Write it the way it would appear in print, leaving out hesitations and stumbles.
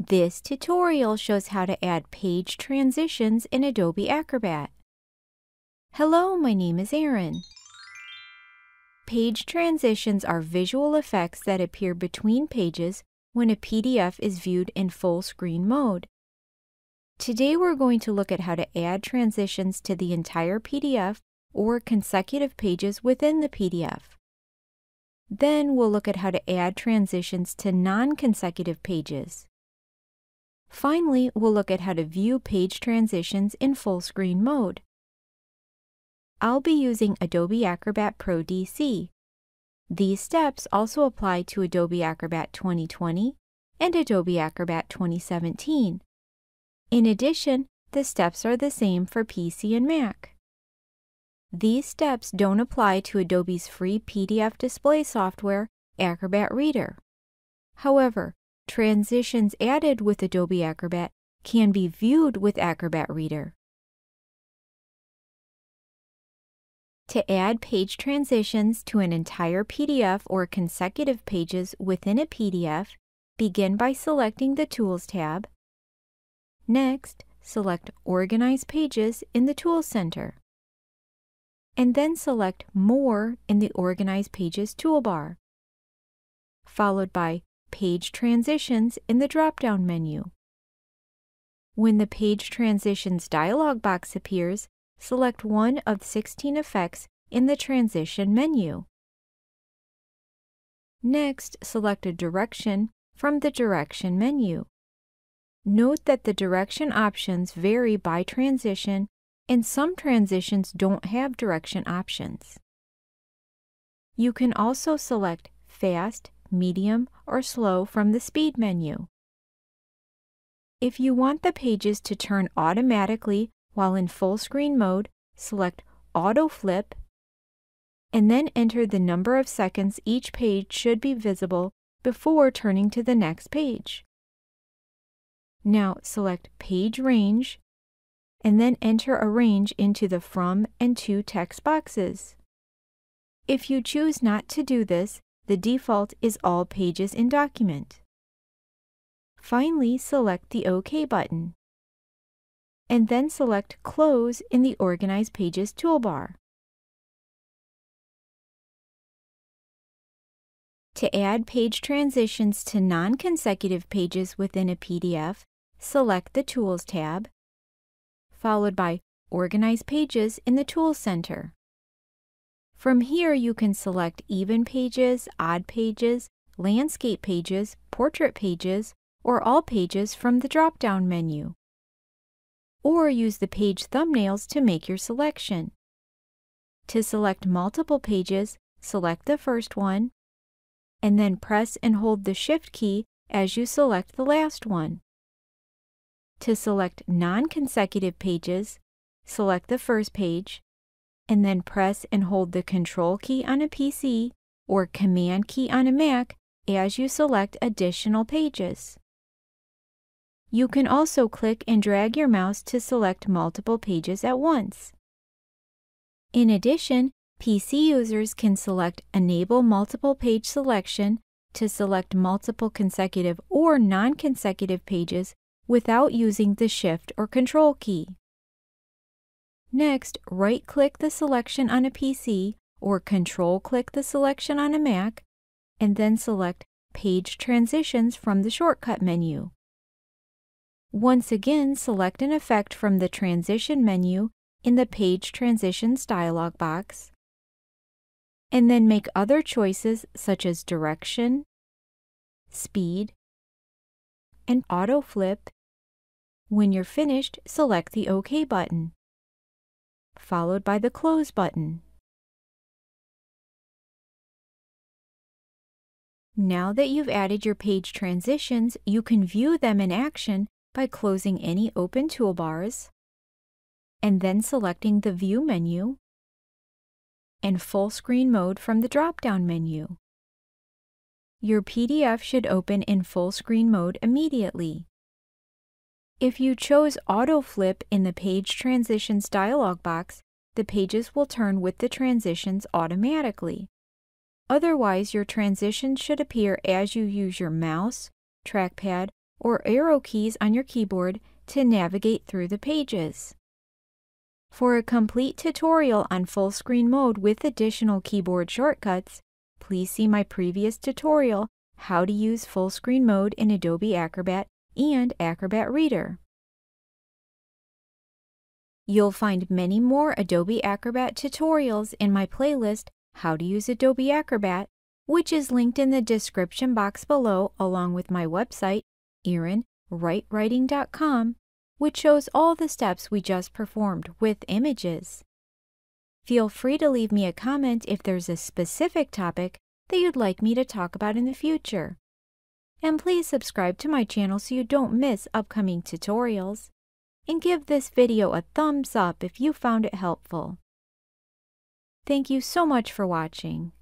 This tutorial shows how to add page transitions in Adobe Acrobat. Hello, my name is Erin. Page transitions are visual effects that appear between pages when a PDF is viewed in full screen mode. Today we're going to look at how to add transitions to the entire PDF or consecutive pages within the PDF. Then we'll look at how to add transitions to non-consecutive pages. Finally, we'll look at how to view page transitions in full screen mode. I'll be using Adobe Acrobat Pro DC. These steps also apply to Adobe Acrobat 2020 and Adobe Acrobat 2017. In addition, the steps are the same for PC and Mac. These steps don't apply to Adobe's free PDF display software, Acrobat Reader. However, transitions added with Adobe Acrobat can be viewed with Acrobat Reader. To add page transitions to an entire PDF or consecutive pages within a PDF, begin by selecting the Tools tab. Next, select Organize Pages in the Tools Center. And then select More in the Organize Pages toolbar, followed by Page Transitions in the drop-down menu. When the Page Transitions dialog box appears, select one of 16 effects in the Transition menu. Next, select a direction from the Direction menu. Note that the direction options vary by transition, and some transitions don't have direction options. You can also select Fast, Medium, or Slow from the Speed menu. If you want the pages to turn automatically while in full screen mode, select Auto Flip, and then enter the number of seconds each page should be visible before turning to the next page. Now select Page Range, and then enter a range into the From and To text boxes. If you choose not to do this, the default is All Pages in Document. Finally, select the OK button, and then select Close in the Organize Pages toolbar. To add page transitions to non-consecutive pages within a PDF, select the Tools tab, followed by Organize Pages in the Tools Center. From here, you can select Even Pages, Odd Pages, Landscape Pages, Portrait Pages, or All Pages from the drop-down menu. Or use the page thumbnails to make your selection. To select multiple pages, select the first one, and then press and hold the Shift key as you select the last one. To select non-consecutive pages, select the first page, and then press and hold the Control key on a PC or Command key on a Mac as you select additional pages. You can also click and drag your mouse to select multiple pages at once. In addition, PC users can select Enable Multiple Page Selection to select multiple consecutive or non-consecutive pages without using the Shift or Control key. Next, right-click the selection on a PC or Control-click the selection on a Mac, and then select Page Transitions from the shortcut menu. Once again, select an effect from the Transition menu in the Page Transitions dialog box, and then make other choices such as Direction, Speed, and Auto Flip. When you're finished, select the OK button, followed by the Close button. Now that you've added your page transitions, you can view them in action by closing any open toolbars, and then selecting the View menu and Full Screen Mode from the drop-down menu. Your PDF should open in full screen mode immediately. If you chose Auto Flip in the Page Transitions dialog box, the pages will turn with the transitions automatically. Otherwise, your transitions should appear as you use your mouse, trackpad, or arrow keys on your keyboard to navigate through the pages. For a complete tutorial on full screen mode with additional keyboard shortcuts, please see my previous tutorial, How to Use Full Screen Mode in Adobe Acrobat and Acrobat Reader. You'll find many more Adobe Acrobat tutorials in my playlist, How to Use Adobe Acrobat, which is linked in the description box below, along with my website, ErinWriteWriting.com, which shows all the steps we just performed with images. Feel free to leave me a comment if there's a specific topic that you'd like me to talk about in the future. And please subscribe to my channel so you don't miss upcoming tutorials. And give this video a thumbs up if you found it helpful. Thank you so much for watching.